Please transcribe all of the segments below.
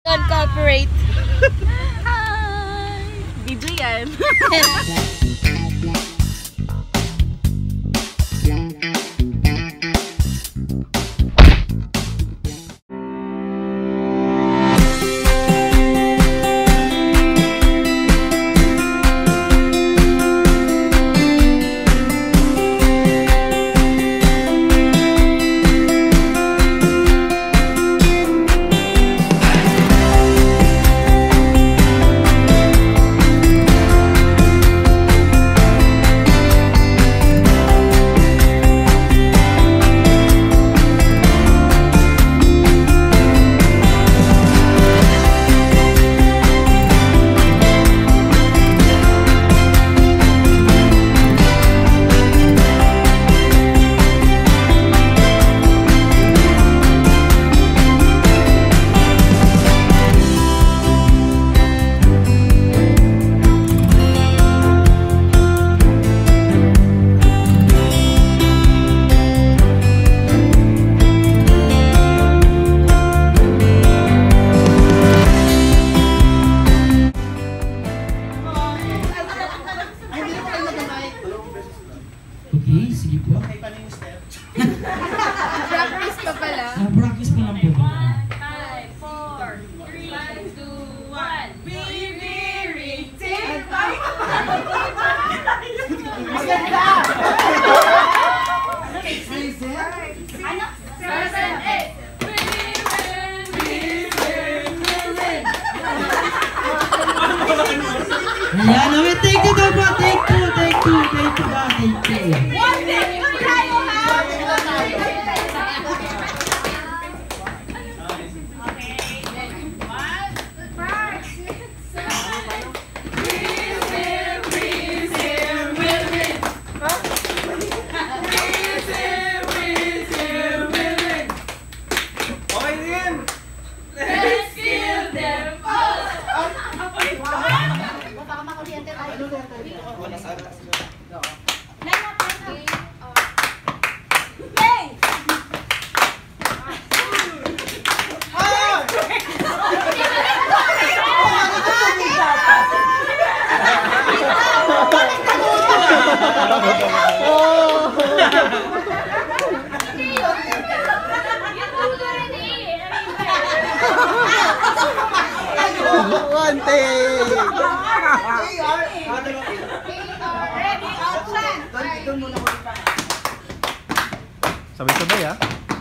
Don't cooperate. Hi! Video yan. Okay, sige po. Okay, paano yung step? Practice pa pala. Practice pa lang po. 5, 4, 3, 2, 1. Bibiri, take Maganda! Ano? 7, 8. Ayan, okay, thank you daw po. Thank you ba? Thank you. One day, yung tayo ha! Okay din! Let's kill them all! One take! Sabay-sabay ah.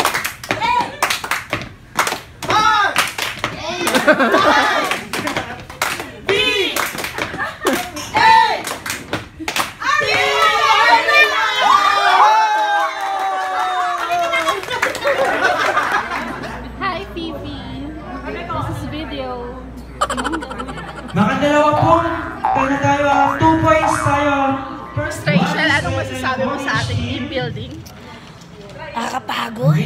Hi, Fifi. This is video. Makadalawa po. Kaya tayo, 2 points tayo. First, Rachel, anong masasabi mo sa ating team building? Nakakapagod.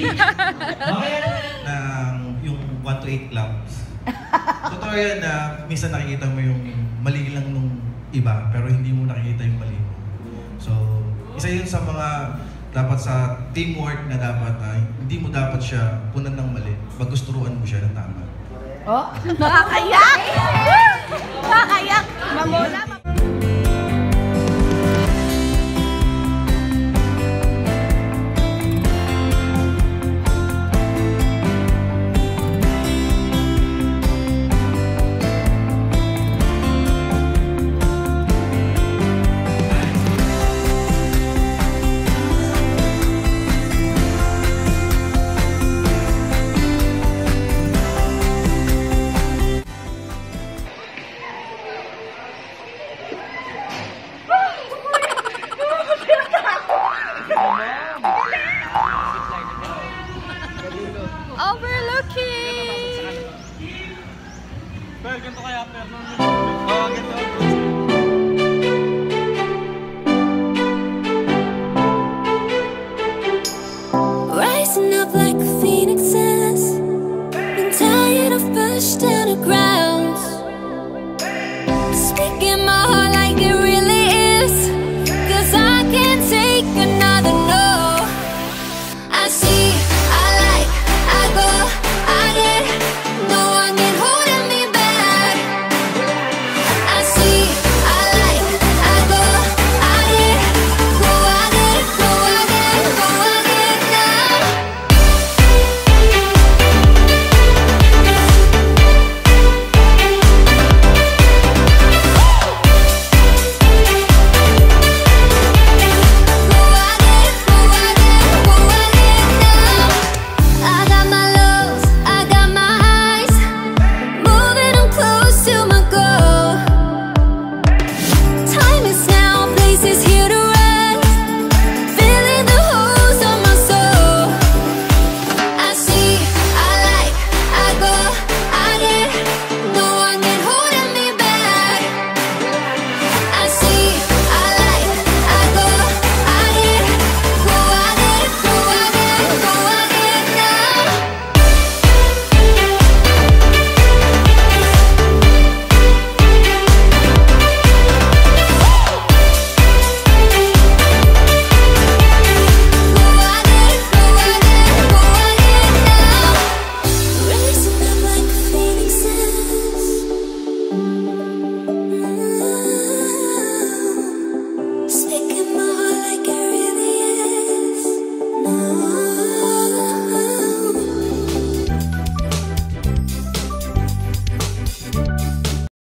Yung 1 to 8 clubs. Totoo yan na minsan nakikita mo yung mali lang nung iba pero hindi mo nakikita yung mali mo. So, isa yun sa mga dapat sa teamwork na dapat hindi mo dapat siya punan ng mali. Paggusturuan mo siya ng tama. Oh, nakakayak! Nakakayak! Mamula! Overlooking! Well, ganito kaya after. Ganito.